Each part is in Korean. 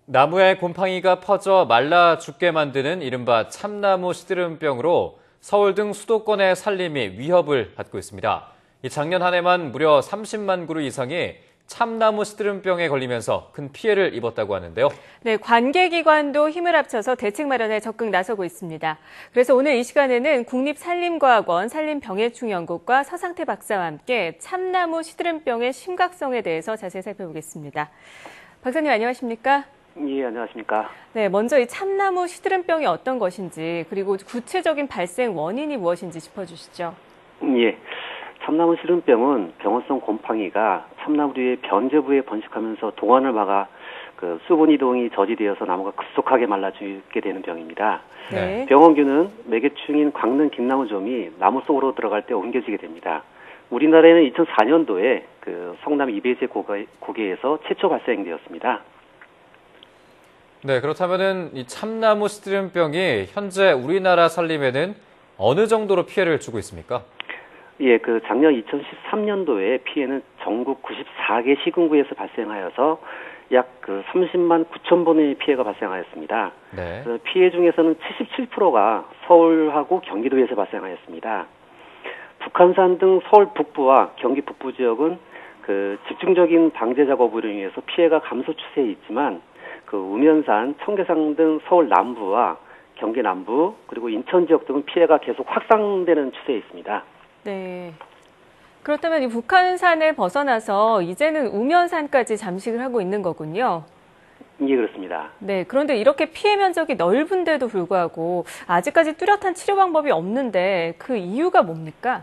나무에 곰팡이가 퍼져 말라 죽게 만드는 이른바 참나무 시드름병으로 서울 등 수도권의 산림이 위협을 받고 있습니다. 작년 한 해만 무려 30만 그루 이상이 참나무 시드름병에 걸리면서 큰 피해를 입었다고 하는데요. 네, 관계기관도 힘을 합쳐서 대책 마련에 적극 나서고 있습니다. 그래서 오늘 이 시간에는 국립산림과학원 산림병해충연구과 서상태 박사와 함께 참나무 시드름병의 심각성에 대해서 자세히 살펴보겠습니다. 박사님 안녕하십니까? 예, 안녕하십니까? 네, 먼저 이 참나무 시드름병이 어떤 것인지 그리고 구체적인 발생 원인이 무엇인지 짚어주시죠. 예, 참나무 시드름병은 병원성 곰팡이가 참나무류의 변제부에 번식하면서 동안을 막아 수분 이동이 저지되어서 나무가 급속하게 말라 죽게 되는 병입니다. 네. 병원균은 매개충인 광는 긴나무점이 나무 속으로 들어갈 때 옮겨지게 됩니다. 우리나라에는 2004년도에 성남 이배제 고개에서 최초 발생되었습니다. 네, 그렇다면은 이 참나무 시드름병이 현재 우리나라 산림에는 어느 정도로 피해를 주고 있습니까? 예, 작년 2013년도에 피해는 전국 94개 시군구에서 발생하여서 약 30만 9천 번의 피해가 발생하였습니다. 네. 피해 중에서는 77%가 서울하고 경기도에서 발생하였습니다. 북한산 등 서울 북부와 경기 북부 지역은 집중적인 방제 작업으로 인해서 피해가 감소 추세에 있지만 우면산, 청계산 등 서울 남부와 경기 남부 그리고 인천 지역 등은 피해가 계속 확산되는 추세에 있습니다. 네. 그렇다면 이 북한산을 벗어나서 이제는 우면산까지 잠식을 하고 있는 거군요. 예, 그렇습니다. 네. 그런데 이렇게 피해 면적이 넓은데도 불구하고 아직까지 뚜렷한 치료 방법이 없는데 그 이유가 뭡니까?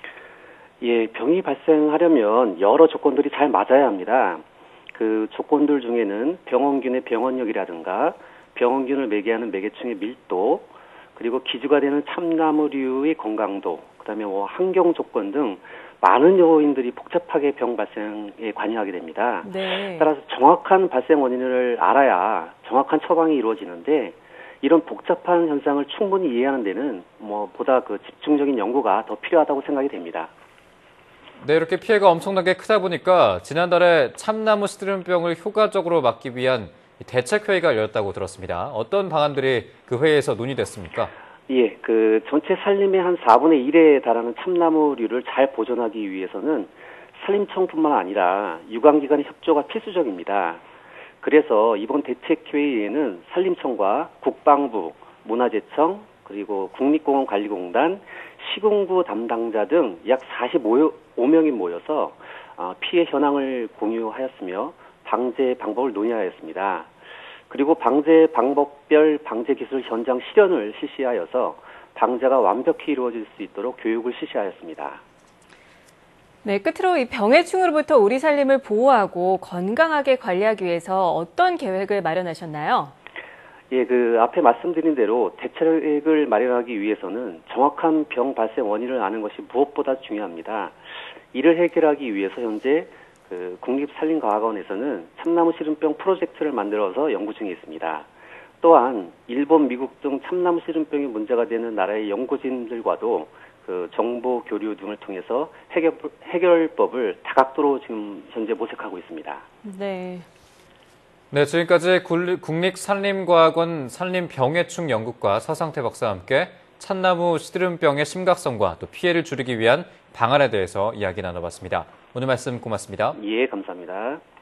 예, 병이 발생하려면 여러 조건들이 잘 맞아야 합니다. 그 조건들 중에는 병원균의 병원력이라든가 병원균을 매개하는 매개충의 밀도, 그리고 기주가 되는 참나무류의 건강도, 그다음에 환경 조건 등 많은 요인들이 복잡하게 병 발생에 관여하게 됩니다. 네. 따라서 정확한 발생 원인을 알아야 정확한 처방이 이루어지는데 이런 복잡한 현상을 충분히 이해하는 데는 보다 집중적인 연구가 더 필요하다고 생각이 됩니다. 네, 이렇게 피해가 엄청나게 크다 보니까 지난달에 참나무 시드름병을 효과적으로 막기 위한 대책회의가 열렸다고 들었습니다. 어떤 방안들이 그 회의에서 논의됐습니까? 예, 전체 산림의 한 4분의 1에 달하는 참나무류를 잘 보존하기 위해서는 산림청뿐만 아니라 유관기관의 협조가 필수적입니다. 그래서 이번 대책회의에는 산림청과 국방부, 문화재청, 그리고 국립공원관리공단, 시군구 담당자 등 약 45명이 모여서 피해 현황을 공유하였으며 방제 방법을 논의하였습니다. 그리고 방제 방법별 방제 기술 현장 실현을 실시하여서 방제가 완벽히 이루어질 수 있도록 교육을 실시하였습니다. 네, 끝으로 이 병해충으로부터 우리 산림을 보호하고 건강하게 관리하기 위해서 어떤 계획을 마련하셨나요? 예, 앞에 말씀드린 대로 대책을 마련하기 위해서는 정확한 병 발생 원인을 아는 것이 무엇보다 중요합니다. 이를 해결하기 위해서 현재 국립산림과학원에서는 참나무 시드름병 프로젝트를 만들어서 연구 중에 있습니다. 또한 일본, 미국 등 참나무 시드름병이 문제가 되는 나라의 연구진들과도 정보 교류 등을 통해서 해결법을 다각도로 지금 현재 모색하고 있습니다. 네. 네, 지금까지 국립산림과학원 산림병해충연구과 서상태 박사와 함께 참나무 시드름병의 심각성과 또 피해를 줄이기 위한 방안에 대해서 이야기 나눠봤습니다. 오늘 말씀 고맙습니다. 예, 감사합니다.